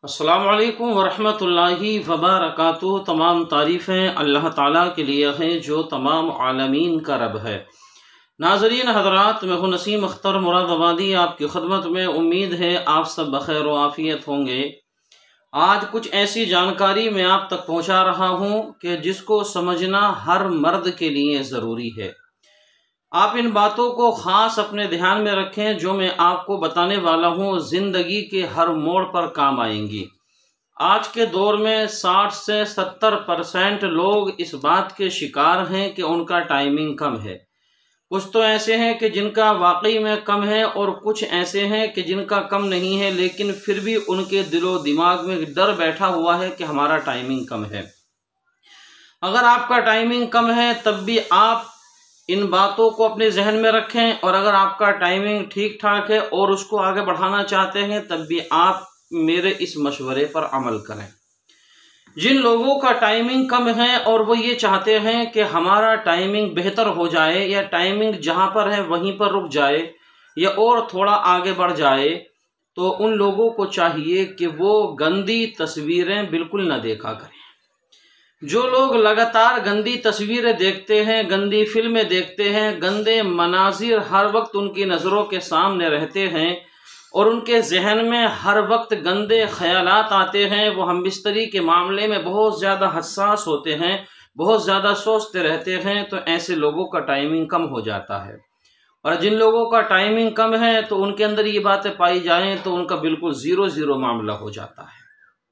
अस्सलामु अलैकुम वरहमतुल्लाहि वबरकातुहू। तमाम तारीफ़ें अल्लाह ताला के लिए हैं जो तमाम आलमीन का रब है। नाज़रीन हज़रात, मैं हूँ नसीम अख्तर मुरादाबादी, आपकी खिदमत में। उम्मीद है आप सब बखैर व आफ़ियत होंगे। आज कुछ ऐसी जानकारी मैं आप तक पहुँचा रहा हूँ कि जिसको समझना हर मर्द के लिए ज़रूरी है। आप इन बातों को ख़ास अपने ध्यान में रखें। जो मैं आपको बताने वाला हूँ ज़िंदगी के हर मोड़ पर काम आएंगी। आज के दौर में 60 से 70% लोग इस बात के शिकार हैं कि उनका टाइमिंग कम है। कुछ तो ऐसे हैं कि जिनका वाकई में कम है और कुछ ऐसे हैं कि जिनका कम नहीं है, लेकिन फिर भी उनके दिलो दिमाग में डर बैठा हुआ है कि हमारा टाइमिंग कम है। अगर आपका टाइमिंग कम है तब भी आप इन बातों को अपने जहन में रखें, और अगर आपका टाइमिंग ठीक ठाक है और उसको आगे बढ़ाना चाहते हैं तब भी आप मेरे इस मशवरे पर अमल करें। जिन लोगों का टाइमिंग कम है और वो ये चाहते हैं कि हमारा टाइमिंग बेहतर हो जाए या टाइमिंग जहाँ पर है वहीं पर रुक जाए या और थोड़ा आगे बढ़ जाए, तो उन लोगों को चाहिए कि वो गंदी तस्वीरें बिल्कुल न देखा करें। जो लोग लगातार गंदी तस्वीरें देखते हैं, गंदी फिल्में देखते हैं, गंदे मनाजिर हर वक्त उनकी नज़रों के सामने रहते हैं और उनके जहन में हर वक्त गंदे ख्यालात आते हैं, वो हमबिस्तरी के मामले में बहुत ज़्यादा हसास होते हैं, बहुत ज़्यादा सोचते रहते हैं, तो ऐसे लोगों का टाइमिंग कम हो जाता है। और जिन लोगों का टाइमिंग कम है तो उनके अंदर ये बातें पाई जाएँ तो उनका बिल्कुल ज़ीरो मामला हो जाता है।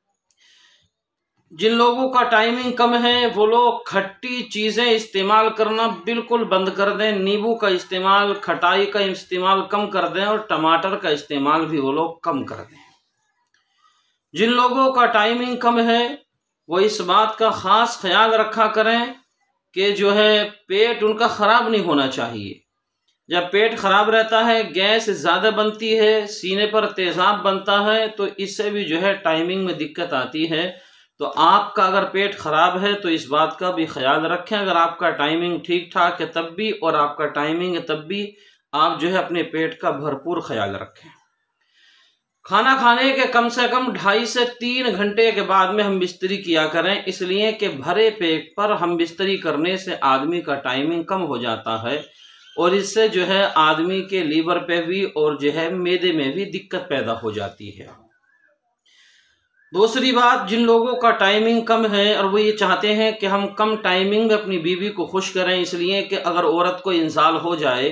जिन लोगों का टाइमिंग कम है वो लोग खट्टी चीज़ें इस्तेमाल करना बिल्कुल बंद कर दें। नींबू का इस्तेमाल, खटाई का इस्तेमाल कम कर दें और टमाटर का इस्तेमाल भी वो लोग कम कर दें। जिन लोगों का टाइमिंग कम है वो इस बात का ख़ास ख्याल रखा करें कि जो है पेट उनका ख़राब नहीं होना चाहिए। जब पेट ख़राब रहता है, गैस ज़्यादा बनती है, सीने पर तेज़ाब बनता है, तो इससे भी जो है टाइमिंग में दिक्कत आती है। तो आपका अगर पेट ख़राब है तो इस बात का भी ख्याल रखें। अगर आपका टाइमिंग ठीक ठाक है तब भी, और आपका टाइमिंग है तब भी, आप जो है अपने पेट का भरपूर ख्याल रखें। खाना खाने के कम से कम 2.5 से 3 घंटे के बाद में हम बिस्तरी किया करें, इसलिए कि भरे पेट पर हम बिस्तरी करने से आदमी का टाइमिंग कम हो जाता है और इससे जो है आदमी के लीवर पे भी और जो है मैदे में भी दिक्कत पैदा हो जाती है। दूसरी बात, जिन लोगों का टाइमिंग कम है और वो ये चाहते हैं कि हम कम टाइमिंग में अपनी बीवी को खुश करें, इसलिए कि अगर औरत को इंजाल हो जाए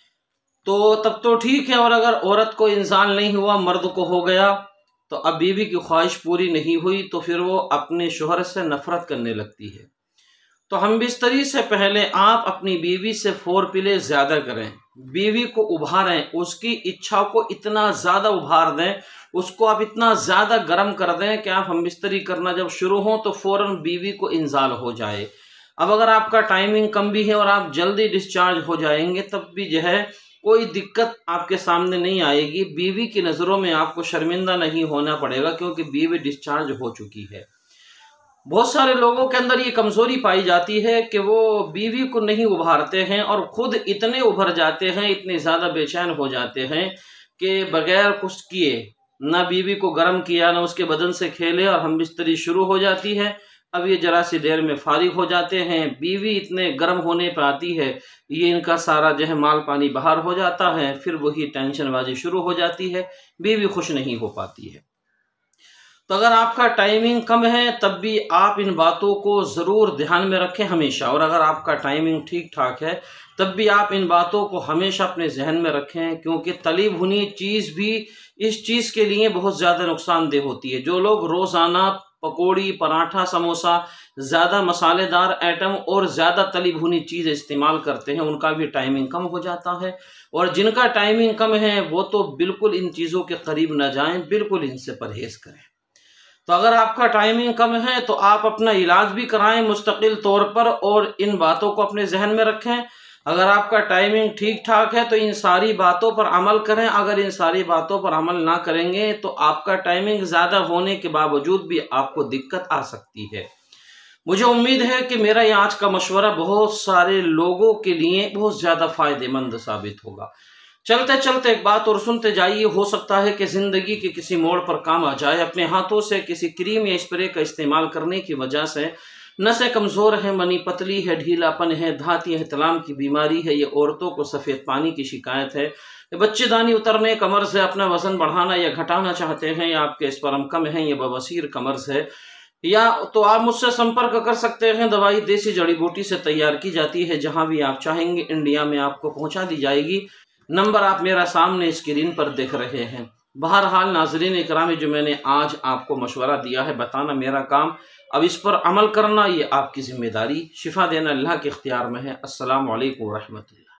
तो तब तो ठीक है, और अगर औरत को इंजाल नहीं हुआ, मर्द को हो गया, तो अब बीवी की ख्वाहिश पूरी नहीं हुई तो फिर वो अपने शोहर से नफरत करने लगती है। तो हम बिस्तरी से पहले आप अपनी बीवी से फोरप्ले ज़्यादा करें, बीवी को उभारें, उसकी इच्छा को इतना ज़्यादा उभार दें, उसको आप इतना ज़्यादा गर्म कर दें कि आप हम बिस्तरी करना जब शुरू हो तो फ़ौरन बीवी को इंजाल हो जाए। अब अगर आपका टाइमिंग कम भी है और आप जल्दी डिस्चार्ज हो जाएंगे तब भी जो है कोई दिक्कत आपके सामने नहीं आएगी। बीवी की नज़रों में आपको शर्मिंदा नहीं होना पड़ेगा क्योंकि बीवी डिस्चार्ज हो चुकी है। बहुत सारे लोगों के अंदर ये कमज़ोरी पाई जाती है कि वो बीवी को नहीं उभारते हैं और ख़ुद इतने उभर जाते हैं, इतने ज़्यादा बेचैन हो जाते हैं कि बग़ैर कुछ किए, ना बीवी को गर्म किया, ना उसके बदन से खेले, और हम बिस्तरी शुरू हो जाती है। अब ये ज़रा सी देर में फारिग हो जाते हैं, बीवी इतने गर्म होने पर आती है, ये इनका सारा जो है माल पानी बाहर हो जाता है, फिर वही टेंशनबाजी शुरू हो जाती है, बीवी खुश नहीं हो पाती है। तो अगर आपका टाइमिंग कम है तब भी आप इन बातों को ज़रूर ध्यान में रखें हमेशा, और अगर आपका टाइमिंग ठीक ठाक है तब भी आप इन बातों को हमेशा अपने जहन में रखें, क्योंकि तली भुनी चीज़ भी इस चीज़ के लिए बहुत ज़्यादा नुकसानदेह होती है। जो लोग रोज़ाना पकौड़ी, पराठा, समोसा, ज़्यादा मसालेदार आइटम और ज़्यादा तली भुनी चीज़ इस्तेमाल करते हैं उनका भी टाइमिंग कम हो जाता है, और जिनका टाइमिंग कम है वो तो बिल्कुल इन चीज़ों के करीब न जाएं, बिल्कुल इनसे परहेज़ करें। तो अगर आपका टाइमिंग कम है तो आप अपना इलाज भी कराएं मुस्तकिल तौर पर, और इन बातों को अपने जहन में रखें। अगर आपका टाइमिंग ठीक ठाक है तो इन सारी बातों पर अमल करें। अगर इन सारी बातों पर अमल ना करेंगे तो आपका टाइमिंग ज़्यादा होने के बावजूद भी आपको दिक्कत आ सकती है। मुझे उम्मीद है कि मेरा ये आज का मशवरा बहुत सारे लोगों के लिए बहुत ज़्यादा फ़ायदेमंद साबित होगा। चलते चलते एक बात और सुनते जाइए, हो सकता है कि ज़िंदगी के किसी मोड़ पर काम आ जाए। अपने हाथों से किसी क्रीम या स्प्रे का इस्तेमाल करने की वजह से नसें कमज़ोर हैं, मनी पतली है, ढीलापन है, धाती एहतलाम की बीमारी है, ये औरतों को सफ़ेद पानी की शिकायत है, बच्चेदानी उतरने का मर्ज़ है, अपना वज़न बढ़ाना या घटाना चाहते हैं, या आपके स्पर्म कम है, या बवासीर का मर्ज़ है, या तो आप मुझसे संपर्क कर सकते हैं। दवाई देसी जड़ी बूटी से तैयार की जाती है, जहां भी आप चाहेंगे इंडिया में आपको पहुंचा दी जाएगी। नंबर आप मेरा सामने स्क्रीन पर देख रहे हैं। बहरहाल नाजरीन इकराम, जो मैंने आज आपको मशवरा दिया है बताना मेरा काम, अब इस पर अमल करना ये आपकी जिम्मेदारी। शिफा देना अल्लाह के इख्तियार में है। अस्सलामु अलैकुम व रहमतुल्लाह।